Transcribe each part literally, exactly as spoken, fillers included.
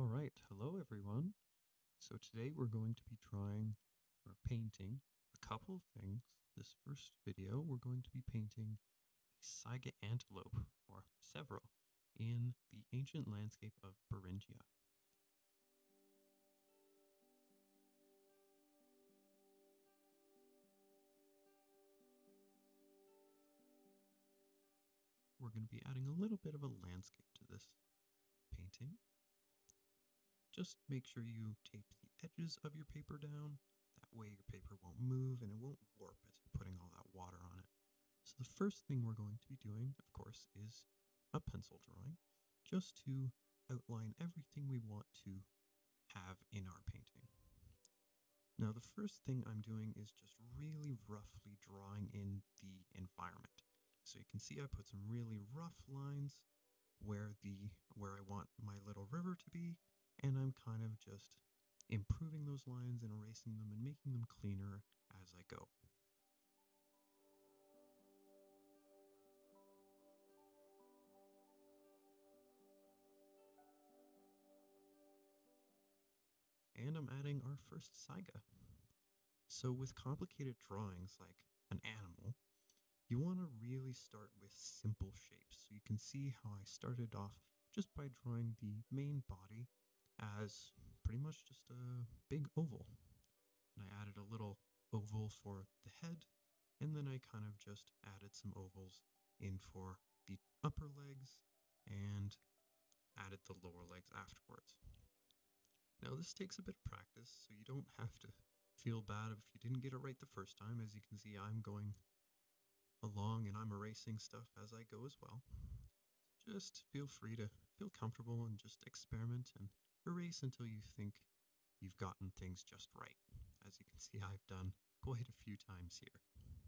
All right, hello everyone. So today we're going to be trying or painting a couple of things. This first video, we're going to be painting a Saiga antelope, or several, in the ancient landscape of Beringia. We're going to be adding a little bit of a landscape to this painting. Just make sure you tape the edges of your paper down. That way your paper won't move and it won't warp as you're putting all that water on it. So the first thing we're going to be doing, of course, is a pencil drawing, just to outline everything we want to have in our painting. Now the first thing I'm doing is just really roughly drawing in the environment. So you can see I put some really rough lines where the where I want my little river to be, and I'm kind of just improving those lines and erasing them and making them cleaner as I go. And I'm adding our first saiga. So with complicated drawings like an animal, you want to really start with simple shapes. So you can see how I started off just by drawing the main body as pretty much just a big oval. And I added a little oval for the head, and then I kind of just added some ovals in for the upper legs and added the lower legs afterwards. Now this takes a bit of practice, so you don't have to feel bad if you didn't get it right the first time. As you can see, I'm going along and I'm erasing stuff as I go as well. Just feel free to feel comfortable and just experiment and erase until you think you've gotten things just right. As you can see, I've done quite a few times here.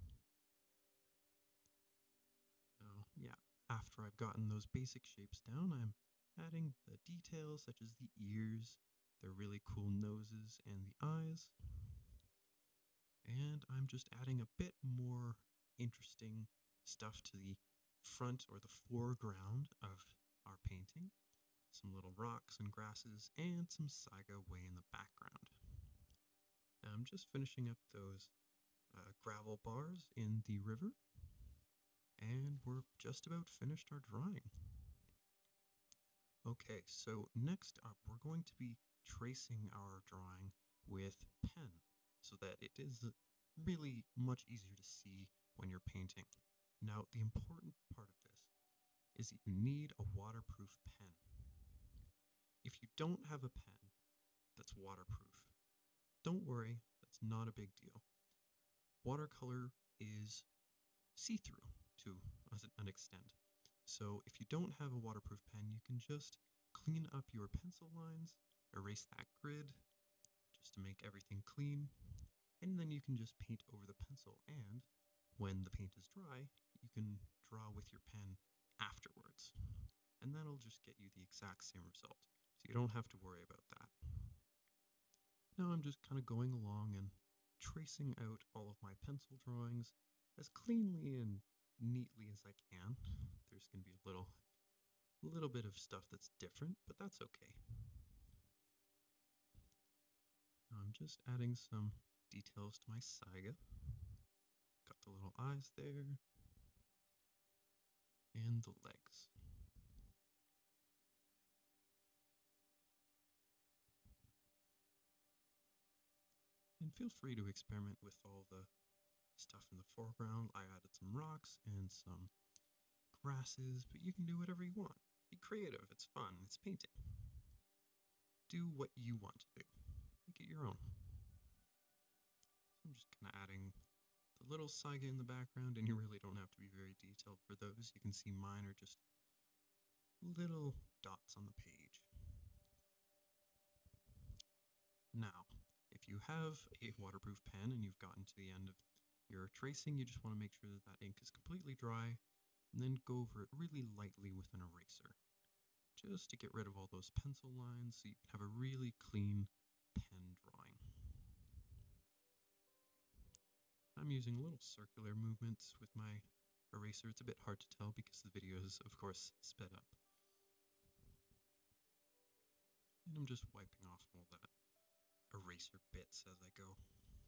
So yeah, after I've gotten those basic shapes down, I'm adding the details such as the ears, the really cool noses, and the eyes. And I'm just adding a bit more interesting stuff to the front or the foreground of our painting. Some little rocks and grasses and some saiga way in the background. Now I'm just finishing up those uh, gravel bars in the river, and we're just about finished our drawing. Okay, so next up we're going to be tracing our drawing with pen so that it is really much easier to see when you're painting. Now the important part of this is that you need a waterproof pen. If you don't have a pen that's waterproof, don't worry, that's not a big deal. Watercolor is see-through to an extent. So if you don't have a waterproof pen, you can just clean up your pencil lines, erase that grid, just to make everything clean, and then you can just paint over the pencil, and when the paint is dry, you can draw with your pen afterwards. And that'll just get you the exact same result, so you don't have to worry about that. Now I'm just kind of going along and tracing out all of my pencil drawings as cleanly and neatly as I can. There's going to be a little, little bit of stuff that's different, but that's okay. Now I'm just adding some details to my saiga. Got the little eyes there, and the legs. And feel free to experiment with all the stuff in the foreground. I added some rocks and some grasses, but you can do whatever you want. Be creative, it's fun, it's painting. Do what you want to do. Make it your own. So I'm just kind of adding the little saiga in the background, and you really don't have to be very detailed for those. You can see mine are just little dots on the page. Now, if you have a waterproof pen and you've gotten to the end of your tracing, you just want to make sure that that ink is completely dry, and then go over it really lightly with an eraser, just to get rid of all those pencil lines so you can have a really clean pen drawing. I'm using little circular movements with my eraser. It's a bit hard to tell because the video is, of course, sped up. And I'm just wiping off all that eraser bits as I go.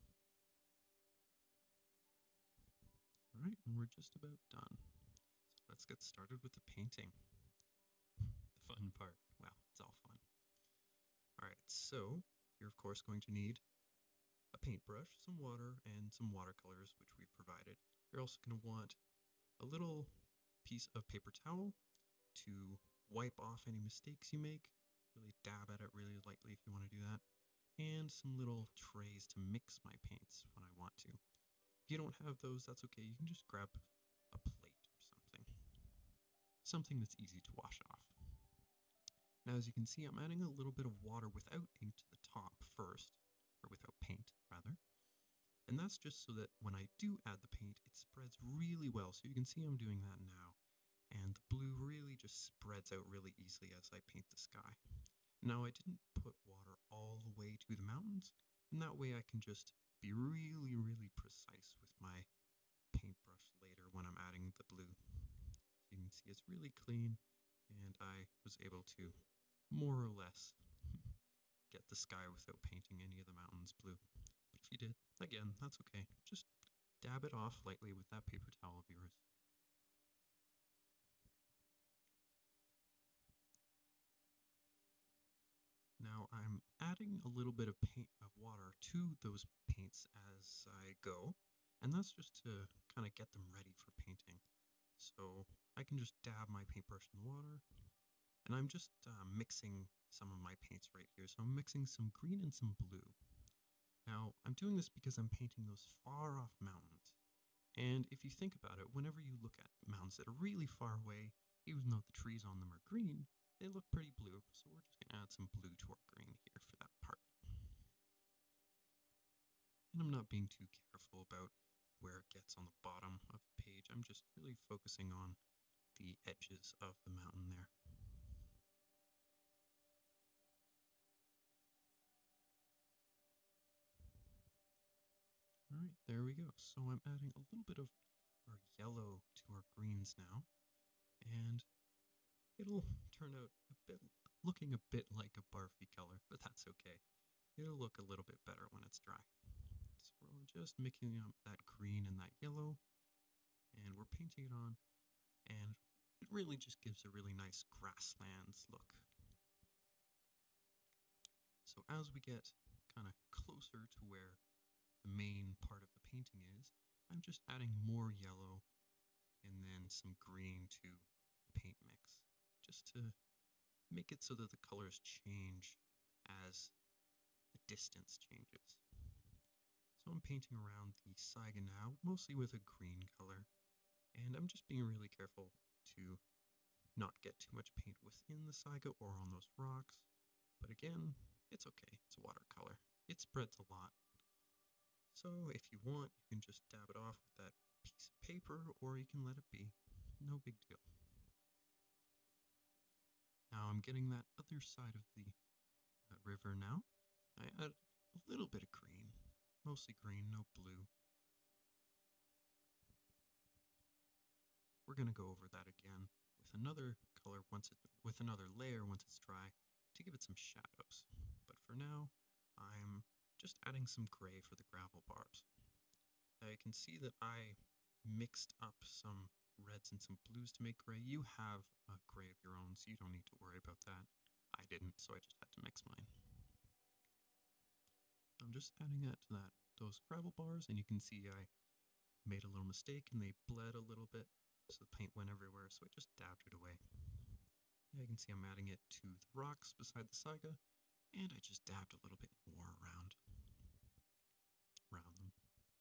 Alright, and we're just about done. So let's get started with the painting. The fun part. Wow, it's all fun. Alright, so you're of course going to need a paintbrush, some water, and some watercolors, which we've provided. You're also going to want a little piece of paper towel to wipe off any mistakes you make. Really dab at it really lightly if you want to do that. And some little trays to mix my paints when I want to. If you don't have those, that's okay. You can just grab a plate or something. Something that's easy to wash off. Now, as you can see, I'm adding a little bit of water without ink to the top first, or without paint, rather. And that's just so that when I do add the paint, it spreads really well. So you can see I'm doing that now. And the blue really just spreads out really easily as I paint the sky. Now, I didn't put water all the way to the mountains, and that way I can just be really, really precise with my paintbrush later when I'm adding the blue. So you can see it's really clean, and I was able to more or less get the sky without painting any of the mountains blue. But if you did, again, that's okay. Just dab it off lightly with that paper towel of yours. Now I'm adding a little bit of paint of water to those paints as I go, and that's just to kind of get them ready for painting. So I can just dab my paintbrush in the water, and I'm just uh, mixing some of my paints right here. So I'm mixing some green and some blue. Now I'm doing this because I'm painting those far off mountains. And if you think about it, whenever you look at mountains that are really far away, even though the trees on them are green, they look pretty blue. So we're just going to add some blue to our green here for that part. And I'm not being too careful about where it gets on the bottom of the page. I'm just really focusing on the edges of the mountain there. Alright, there we go. So I'm adding a little bit of our yellow to our greens now, and it'll turn out a bit, looking a bit like a barfy color, but that's okay. It'll look a little bit better when it's dry. So we're just mixing up that green and that yellow, and we're painting it on, and it really just gives a really nice grasslands look. So as we get kind of closer to where the main part of the painting is, I'm just adding more yellow and then some green to the paint mix, just to make it so that the colors change as the distance changes. So I'm painting around the saiga now, mostly with a green color, and I'm just being really careful to not get too much paint within the saiga or on those rocks, but again, it's okay, it's watercolor. It spreads a lot. So if you want, you can just dab it off with that piece of paper, or you can let it be. No big deal. Now I'm getting that other side of the uh, river now. I add a little bit of green, mostly green, no blue. We're going to go over that again with another color once it, with another layer once it's dry to give it some shadows. But for now, I'm just adding some gray for the gravel bars. Now you can see that I mixed up some reds and some blues to make gray. You have a gray of your own, so you don't need to worry about that. I didn't, so I just had to mix mine. I'm just adding that to that those gravel bars, and you can see I made a little mistake and they bled a little bit, so the paint went everywhere, so I just dabbed it away. Now you can see I'm adding it to the rocks beside the saiga, and I just dabbed a little bit more around, around them.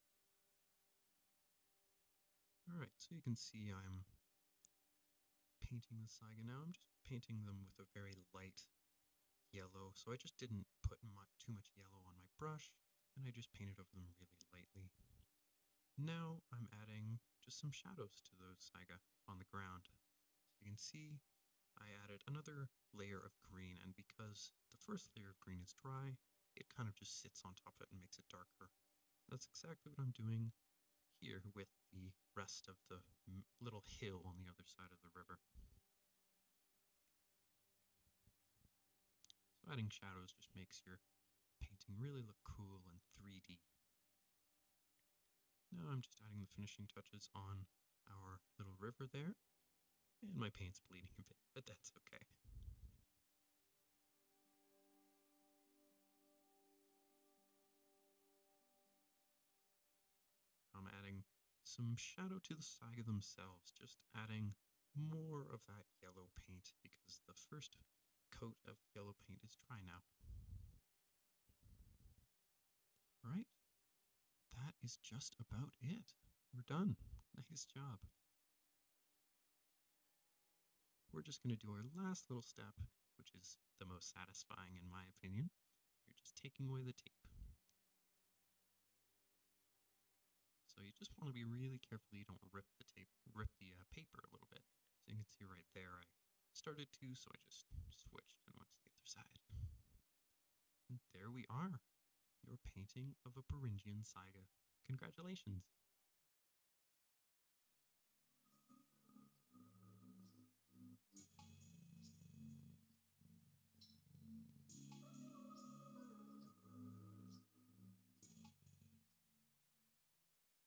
Alright, so you can see I'm painting the saiga now. I'm just painting them with a very light yellow, so I just didn't put much, too much yellow on my brush, and I just painted over them really lightly. Now I'm adding just some shadows to those saiga on the ground. So you can see I added another layer of green, and because the first layer of green is dry, it kind of just sits on top of it and makes it darker. That's exactly what I'm doing here with the rest of the little hill on the other side of the river. So adding shadows just makes your painting really look cool and three D. Now I'm just adding the finishing touches on our little river there, and my paint's bleeding a bit, but that's okay. I'm adding some shadow to the Saiga themselves, just adding more of that yellow paint because the first coat of yellow paint is dry now. Alright, that is just about it. We're done. Nice job. We're just going to do our last little step, which is the most satisfying in my opinion. You're just taking away the tape. So you just want to be really careful you don't rip the tape, rip the uh, paper a little bit. So you can see right there, I started to, so I just switched and went to the other side. And there we are, your painting of a Beringian Saiga. Congratulations!